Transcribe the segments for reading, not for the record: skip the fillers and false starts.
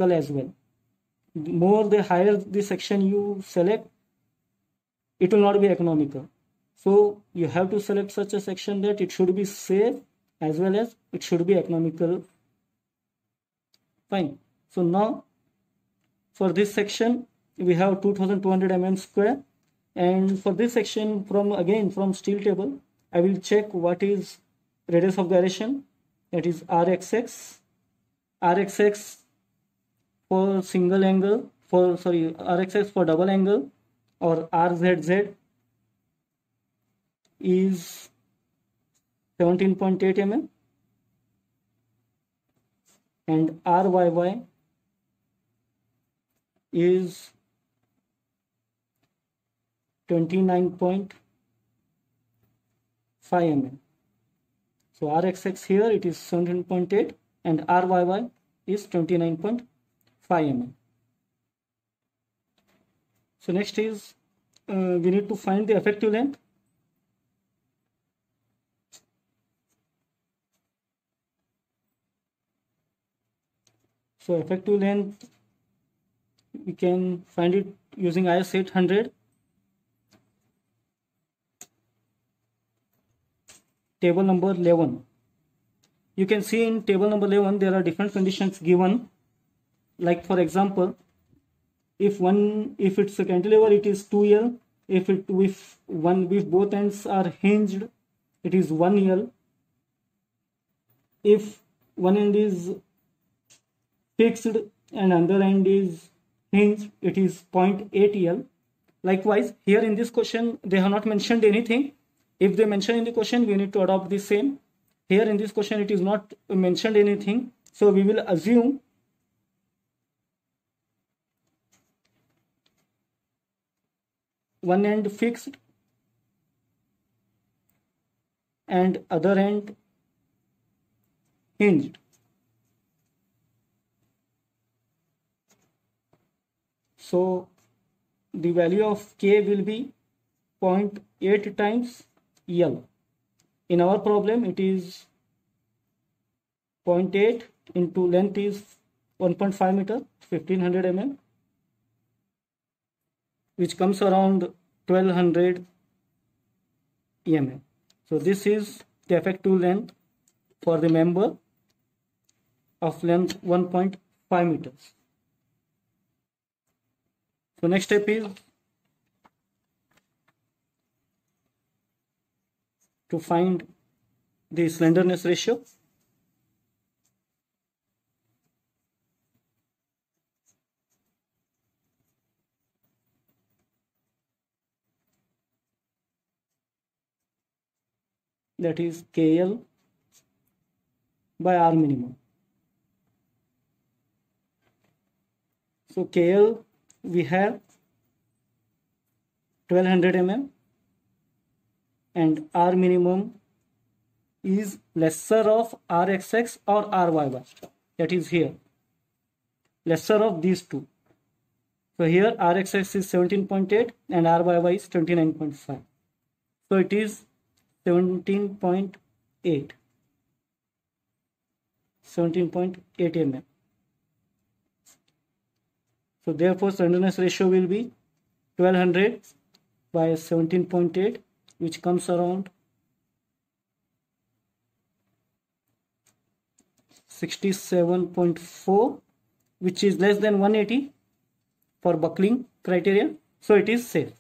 economical as well. The higher the section you select, it will not be economical. So you have to select such a section that it should be safe as well as it should be economical. Fine. So now for this section we have 2200 mm square, and for this section from steel table I will check what is radius of gyration, that is RXX. RXX for single angle, RXX for double angle or RZZ is 17.8 mm, and RYY is 29.5 mm. So RXX here it is 17.8 and RYY is 29.5 mm. So next is we need to find the effective length. So effective length we can find it using IS 800. Table number 11. You can see in table number 11 there are different conditions given. Like for example, if it's a cantilever, it is 2L. If both ends are hinged, it is 1L. If one end is fixed and another end is hinged, it is 0.8L. Likewise, here in this question they have not mentioned anything. If they mention in the question, we need to adopt the same. Here in this question it is not mentioned anything, so we will assume one end fixed and other end hinged. So the value of K will be 0.8 times L. In our problem it is 0.8 into length is 1.5 meter, 1500 mm, which comes around 1200 mm. So this is the effective length for the member of length 1.5 meters. So next step is to find the slenderness ratio. That is KL by R minimum. So KL we have 1200 mm and R minimum is lesser of RXX or RYY, that is here, lesser of these two. So here RXX is 17.8 and RYY is 29.5. So it is 17.8 mm. So therefore slenderness ratio will be 1200 by 17.8, which comes around 67.4, which is less than 180 for buckling criteria. So it is safe.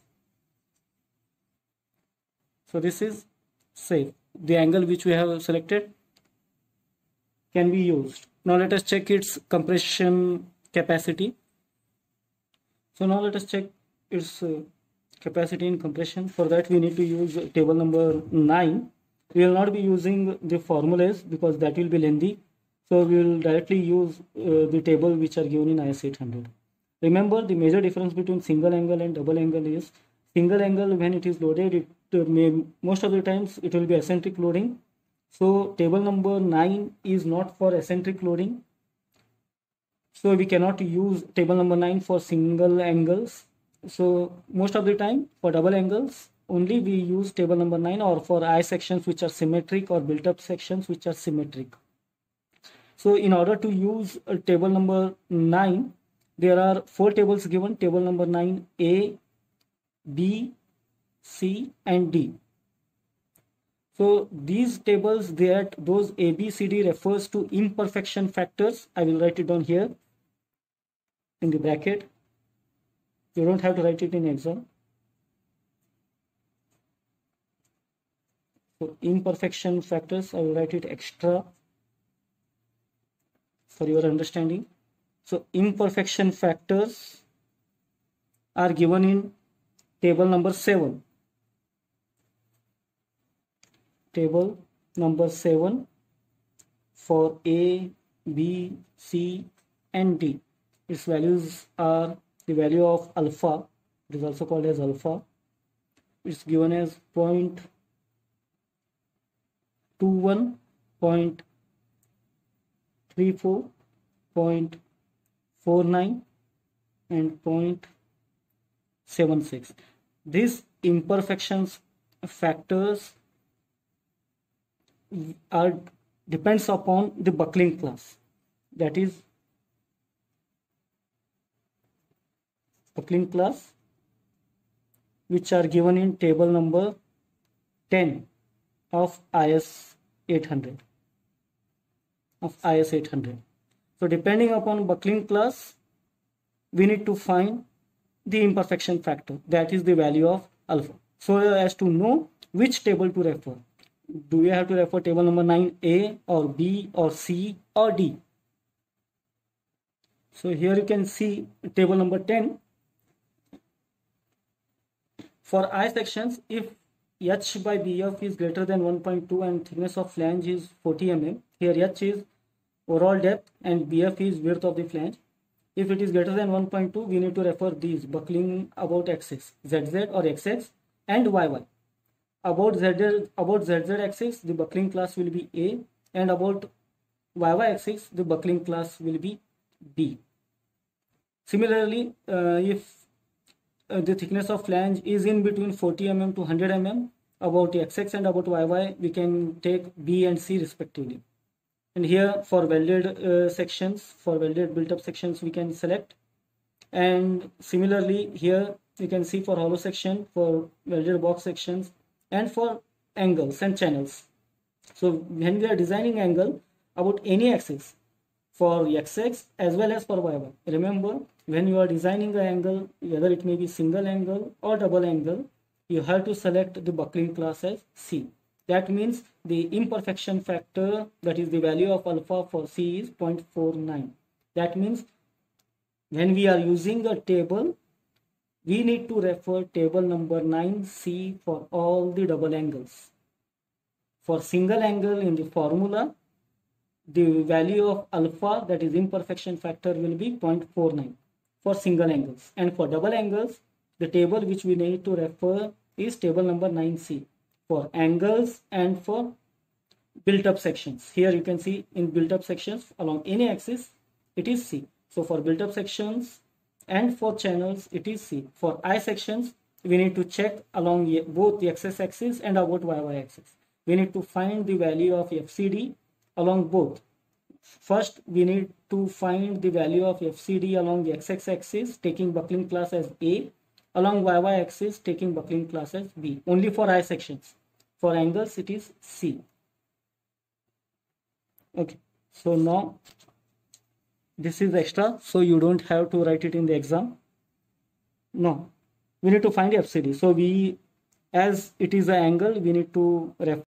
So this is safe. The angle which we have selected can be used. Now let us check its compression capacity. So now let us check its capacity in compression. For that we need to use table number 9. We will not be using the formulas because that will be lengthy. So we will directly use the table which are given in IS 800. Remember, the major difference between single angle and double angle is single angle, when it is loaded, most of the times it will be eccentric loading. So table number 9 is not for eccentric loading. So we cannot use table number 9 for single angles. So most of the time for double angles only we use table number 9, or for I sections which are symmetric or built up sections which are symmetric. So in order to use table number 9, there are 4 tables given. Table number 9, A, B, C and D. So these tables, that those A, B, C, D refers to imperfection factors. I will write it down here in the bracket. You don't have to write it in exam. So imperfection factors, I will write it extra for your understanding. So imperfection factors are given in table number 7. Table number 7 for A, B, C and D. Its values are the value of alpha, it is also called as alpha. It's given as 0.21, 0.34, 0.49 and 0.76. These imperfections factors are depends upon the buckling class, that is buckling class, which are given in table number 10 of IS 800 So depending upon buckling class, we need to find the imperfection factor, that is the value of alpha, so as to know which table to refer. Do we have to refer table number 9A or B or C or D? So here you can see table number 10. For I sections, if H by BF is greater than 1.2 and thickness of flange is 40 mm, here H is overall depth and BF is width of the flange. If it is greater than 1.2, we need to refer these buckling about axis, ZZ or XX and YY. About ZZ axis, the buckling class will be A, and about YY axis, the buckling class will be B. Similarly, if the thickness of flange is in between 40 mm to 100 mm, about XX and about YY, we can take B and C respectively. And here for welded sections, for welded built up sections, we can select. And similarly here you can see for hollow section, for welded box sections, and for angles and channels. So when we are designing angle about any axis, for XX as well as for YY, remember when you are designing an angle, whether it may be single angle or double angle, you have to select the buckling class as C. That means the imperfection factor, that is the value of alpha for C, is 0.49. That means when we are using a table, we need to refer table number 9C for all the double angles. For single angle in the formula, the value of alpha, that is imperfection factor, will be 0.49 for single angles. And for double angles, the table which we need to refer is table number 9C for angles and for built up sections. Here you can see in built up sections along any axis, it is C. So for built up sections and for channels, it is C. For I sections, we need to check along both the X axis and about YY axis. We need to find the value of FCD along both. First, we need to find the value of FCD along the X axis, taking buckling class as A, along YY axis, taking buckling class as B. Only for I sections. For angles, it is C. Okay, so now this is extra, so you don't have to write it in the exam. No, we need to find FCD. So we, as it is an angle, we need to refer